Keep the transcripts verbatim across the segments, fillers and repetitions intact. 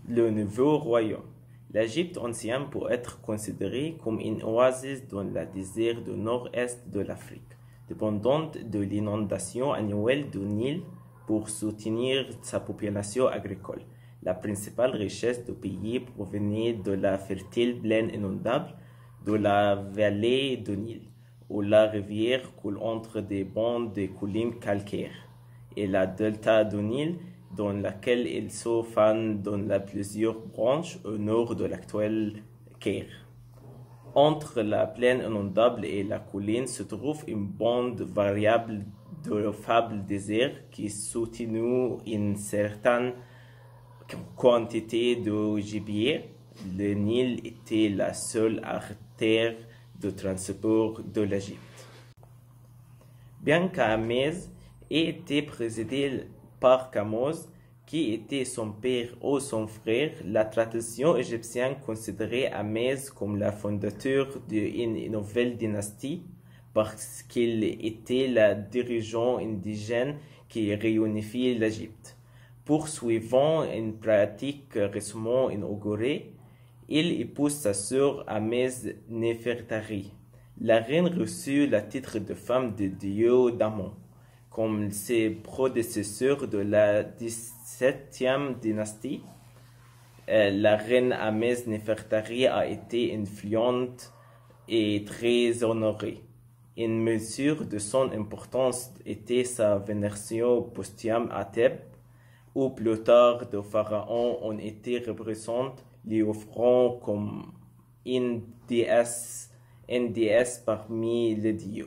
le nouveau royaume. L'Égypte ancienne peut être considérée comme une oasis dans le désert du nord-est de l'Afrique, dépendante de l'inondation annuelle du Nil pour soutenir sa population agricole. La principale richesse du pays provenait de la fertile plaine inondable de la vallée du Nil, où la rivière coule entre des bancs de collines calcaires, et la delta du Nil, dans laquelle il se fend dans plusieurs branches au nord de l'actuel Caire. Entre la plaine inondable et la colline se trouve une bande variable de faibles déserts qui soutenait une certaine quantité de gibier. Le Nil était la seule artère de transport de l'Égypte. Bien qu'Ahmès ait été précédé par Kamose, qui était son père ou son frère, la tradition égyptienne considérait Ahmès comme le fondateur d'une nouvelle dynastie parce qu'il était le dirigeant indigène qui réunifiait l'Égypte. Poursuivant une pratique récemment inaugurée, il épouse sa sœur Ahmès Néfertari. La reine reçut le titre de femme de dieu d'Amon. Comme ses prédécesseurs de la dix-septième dynastie, euh, la reine Ahmès Néfertari a été influente et très honorée. Une mesure de son importance était sa vénération posthume à Thèbes, où plus tard de pharaons ont été représentés, lui offrant comme une déesse, une déesse parmi les dieux.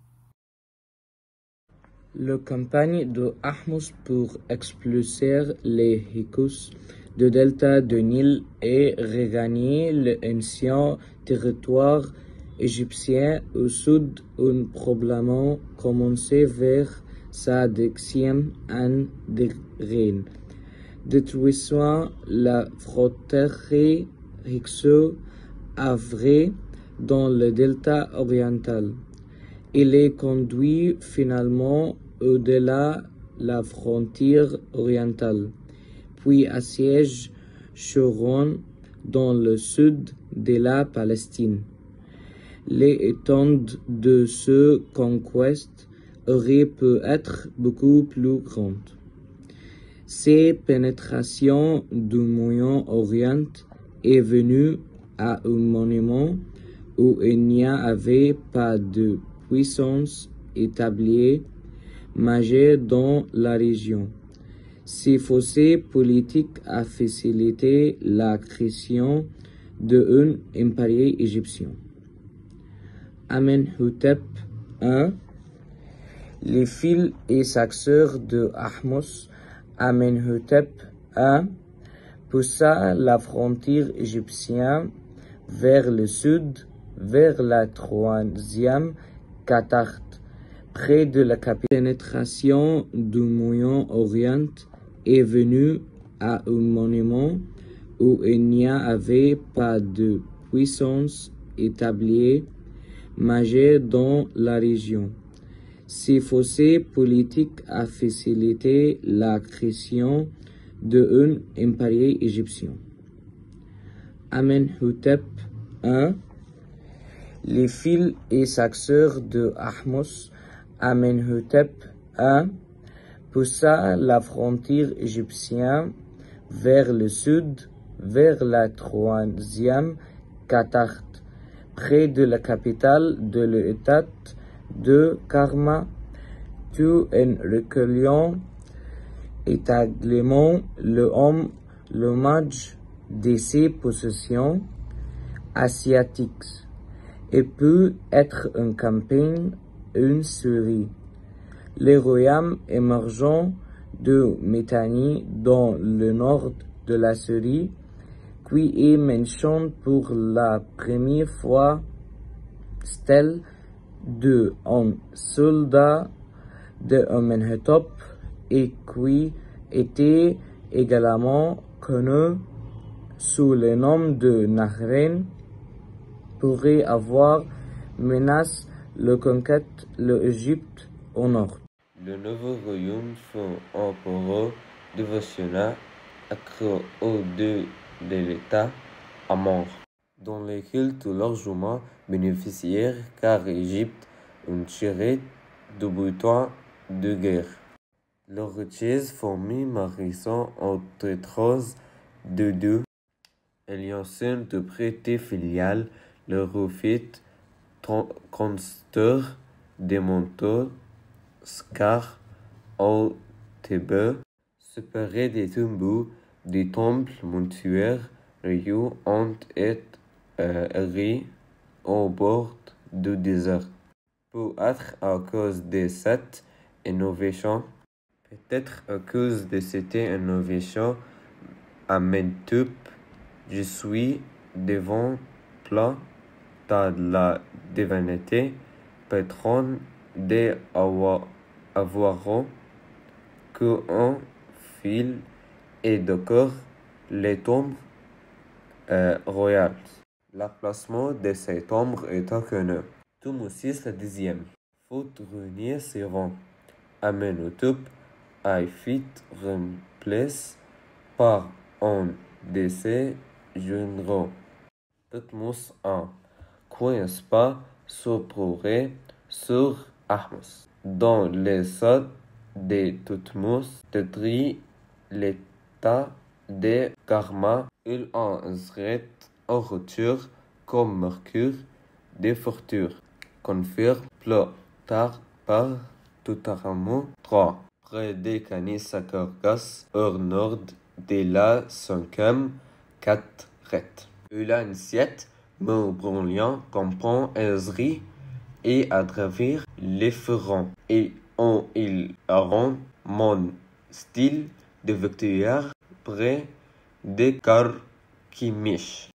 La campagne de Ahmose pour expulser les Hyksos du delta du Nil et regagner l'ancien territoire égyptien au sud a probablement commencé vers sa dixième année de règne, détruisant la frontière hykso-avraie dans le delta oriental. Il est conduit finalement au-delà la frontière orientale, puis assiège Sharon dans le sud de la Palestine. L'étendue de ce conquête aurait pu être beaucoup plus grande. Ces pénétrations du Moyen-Orient est venue à un moment où il n'y avait pas de puissance établie majeure dans la région. Ces fossés politiques a facilité la création d'un empire égyptien. Amenhotep I, les fils et successeurs de Ahmose, Amenhotep I poussa la frontière égyptienne vers le sud, vers la troisième Catarte, près de la capitale. La pénétration du Moyen-Orient est venue à un moment où il n'y avait pas de puissance établie majeure dans la région. Ces fossés politiques a facilité la création d'un empire égyptien. Amenhotep I, les fils et successeurs de Ahmose, Amenhotep I poussa la frontière égyptienne vers le sud, vers la troisième Catarte, près de la capitale de l'État de Karma, tout en recueillant également l'hommage de ses possessions asiatiques, et peut être une campagne, une série. Les royaumes émergents de Mitanni dans le nord de la Syrie, qui est mentionné pour la première fois, stèle de un soldat de Amenhotep et qui était également connu sous le nom de Nahrain, pourrait avoir menacé la conquête de l'Égypte au nord. Le nouveau royaume fut un pôle dévotionnel être au-dessus de l'État à mort, dont les cultes largement bénéficiaires car Égypte une tirée de butin de guerre. Le richesse famille marissant entre trois de deux, ayant seul de prêter filiale, le refit construire des manteaux, scar au Thébes, séparés des tombeaux, des temples mortuaires, rieux ont été erris au bord du désert. Peut-être à cause de cette innovation, peut-être à cause de cette innovation, Amenhotep, je suis devant plat de la divinité, patronne des avoirs, que un fil et d'accord les tombes euh, royales. L'emplacement de ces tombes est inconnu. Thutmosis le dixième. Faute réunir ses rangs, Amenhotep a fait remplacer par un de ses généraux, Thutmose un, qui n'est pas soupçonné sur Ahmose. Dans les sortes de Thutmose détruit l'état de karma, il en serait en retour comme Mercure des fortures, confirmé plus tard par Toutankhamon trois, près de Khanis-Sakargas, au nord de la cinquième cataract. Ulan sept, mot brillant comprend Ezri et à travers les ferrants, et on il rend mon style de victoire près de Carchemish.